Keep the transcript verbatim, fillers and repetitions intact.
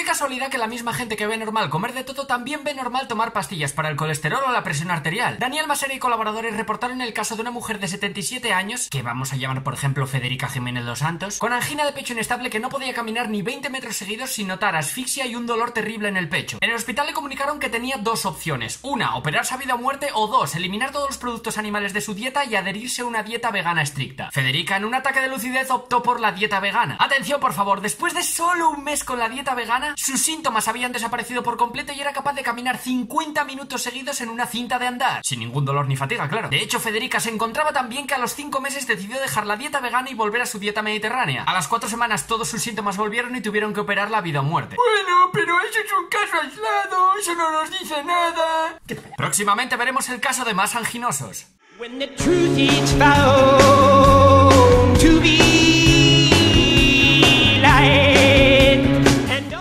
qué casualidad que la misma gente que ve normal comer de todo también ve normal tomar pastillas para el colesterol o la presión arterial. Daniel Masera y colaboradores reportaron el caso de una mujer de setenta y siete años, que vamos a llamar por ejemplo Federica Jiménez dos Santos, con angina de pecho inestable que no podía caminar ni veinte metros seguidos sin notar asfixia y un dolor terrible en el pecho. En el hospital le comunicaron que tenía dos opciones: una, operarse a vida o muerte, o dos, eliminar todos los productos animales de su dieta y adherirse a una dieta vegana estricta. Federica, en un ataque de lucidez, optó por la dieta vegana. Atención, por favor, después de solo un mes con la dieta vegana, sus síntomas habían desaparecido por completo y era capaz de caminar cincuenta minutos seguidos en una cinta de andar, sin ningún dolor ni fatiga, claro. De hecho, Federica se encontraba tan bien que a los cinco meses decidió dejar la dieta vegana y volver a su dieta mediterránea. A las cuatro semanas todos sus síntomas volvieron y tuvieron que operarla a vida o muerte. Bueno, pero eso es un caso aislado, eso no nos dice nada. Próximamente veremos el caso de más anginosos. When the truth is found to be